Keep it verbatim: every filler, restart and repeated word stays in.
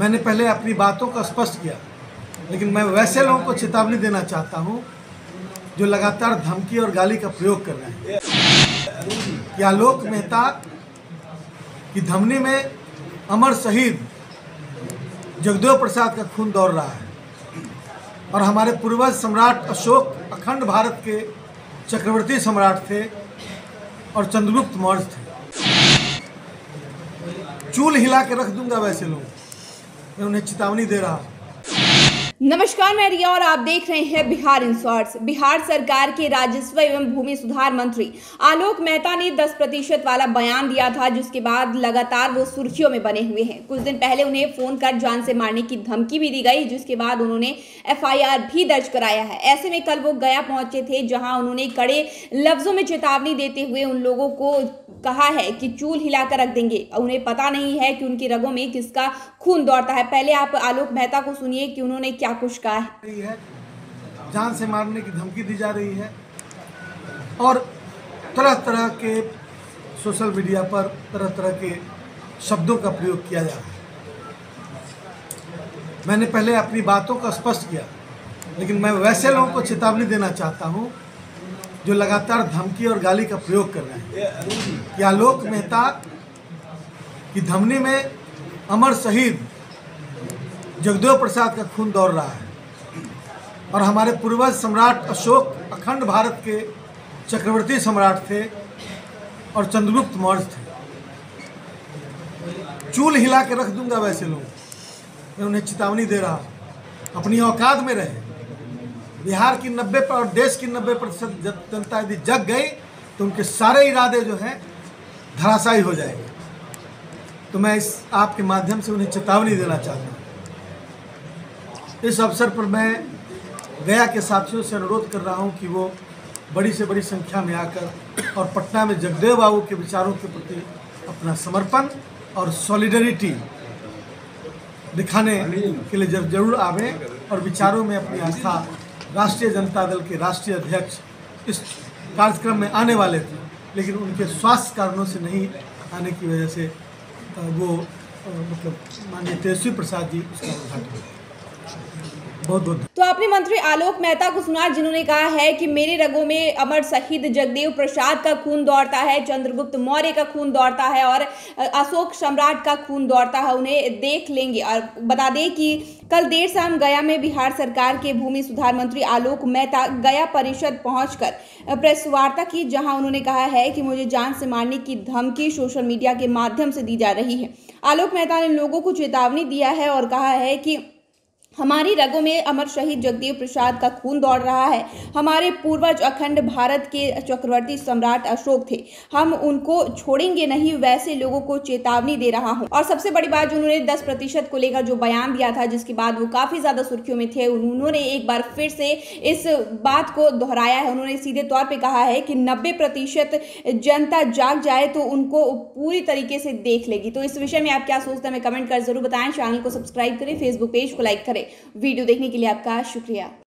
मैंने पहले अपनी बातों को स्पष्ट किया, लेकिन मैं वैसे लोगों को चेतावनी देना चाहता हूं जो लगातार धमकी और गाली का प्रयोग कर रहे हैं। कि आलोक मेहता की धमनी में अमर शहीद जगदेव प्रसाद का खून दौड़ रहा है और हमारे पूर्वज सम्राट अशोक अखंड भारत के चक्रवर्ती सम्राट थे और चंद्रगुप्त मौर्य थे। चूल हिला के रख दूंगा वैसे लोग, मैं उन्हें चेतावनी दे रहा हूं। नमस्कार, मैं रिया और आप देख रहे हैं बिहार इन शॉर्ट्स। बिहार सरकार के राजस्व एवं भूमि सुधार मंत्री आलोक मेहता ने दस प्रतिशत वाला बयान दिया था, जिसके बाद लगातार वो सुर्खियों में बने हुए हैं। कुछ दिन पहले उन्हें फोन कर जान से मारने की धमकी भी दी गई, जिसके बाद उन्होंने एफ आई आर भी दर्ज कराया है। ऐसे में कल वो गया पहुंचे थे, जहां उन्होंने कड़े लफ्जों में चेतावनी देते हुए उन लोगों को कहा है कि चूल हिलाकर रख देंगे। उन्हें पता नहीं है कि उनकी रगों में किसका खून दौड़ता है। पहले आप आलोक मेहता को सुनिए कि उन्होंने क्या कुछ कहा है। जान से मारने की धमकी दी जा रही है और तरह तरह के सोशल मीडिया पर तरह तरह के शब्दों का प्रयोग किया जा रहा है। मैंने पहले अपनी बातों को स्पष्ट किया, लेकिन मैं वैसे लोगों को चेतावनी देना चाहता हूं जो लगातार धमकी और गाली का प्रयोग कर रहे हैं। कि आलोक मेहता की धमनी में अमर शहीद जगदेव प्रसाद का खून दौड़ रहा है और हमारे पूर्वज सम्राट अशोक अखंड भारत के चक्रवर्ती सम्राट थे और चंद्रगुप्त मौर्य थे। चूल हिला के रख दूंगा वैसे लोग, मैं उन्हें चेतावनी दे रहा हूं। अपनी औकात में रहे। बिहार की नब्बे और देश की नब्बे प्रतिशत जनता यदि जग गई तो उनके सारे इरादे जो हैं धराशायी हो जाएंगे। तो मैं इस आपके माध्यम से उन्हें चेतावनी देना चाहता हूँ। इस अवसर पर मैं गया के साथियों से अनुरोध कर रहा हूँ कि वो बड़ी से बड़ी संख्या में आकर और पटना में जगदेव बाबू के विचारों के प्रति अपना समर्पण और सॉलिडरिटी दिखाने के लिए जब जरूर आवें और विचारों में अपनी आस्था। राष्ट्रीय जनता दल के राष्ट्रीय अध्यक्ष इस कार्यक्रम में आने वाले थे, लेकिन उनके स्वास्थ्य कारणों से नहीं आने की वजह से वो मतलब माननीय तेजस्वी प्रसाद जी उसका उद्घाटन। बहुत बहुत तो आपने मंत्री आलोक मेहता को सुना, जिन्होंने कहा है कि मेरे रगों में अमर शहीद जगदेव प्रसाद का खून दौड़ता है, चंद्रगुप्त मौर्य का खून दौड़ता है और अशोक सम्राट का खून दौड़ता है, उन्हें देख लेंगे। और बता दें कि कल देर शाम गया में बिहार सरकार के भूमि सुधार मंत्री आलोक मेहता गया परिषद पहुंचकर प्रेस वार्ता की, जहां उन्होंने कहा है कि मुझे जान से मारने की धमकी सोशल मीडिया के माध्यम से दी जा रही है। आलोक मेहता ने लोगों को चेतावनी दिया है और कहा है कि हमारी रगों में अमर शहीद जगदेव प्रसाद का खून दौड़ रहा है। हमारे पूर्वज अखंड भारत के चक्रवर्ती सम्राट अशोक थे, हम उनको छोड़ेंगे नहीं। वैसे लोगों को चेतावनी दे रहा हूं। और सबसे बड़ी बात, उन्होंने दस प्रतिशत को लेकर जो बयान दिया था, जिसके बाद वो काफी ज्यादा सुर्खियों में थे, उन्होंने एक बार फिर से इस बात को दोहराया है। उन्होंने सीधे तौर पर कहा है कि नब्बे प्रतिशत जनता जाग जाए तो उनको पूरी तरीके से देख लेगी। तो इस विषय में आप क्या सोचते हैं, हमें कमेंट कर जरूर बताएं। चैनल को सब्सक्राइब करें, फेसबुक पेज को लाइक करें। वीडियो देखने के लिए आपका शुक्रिया।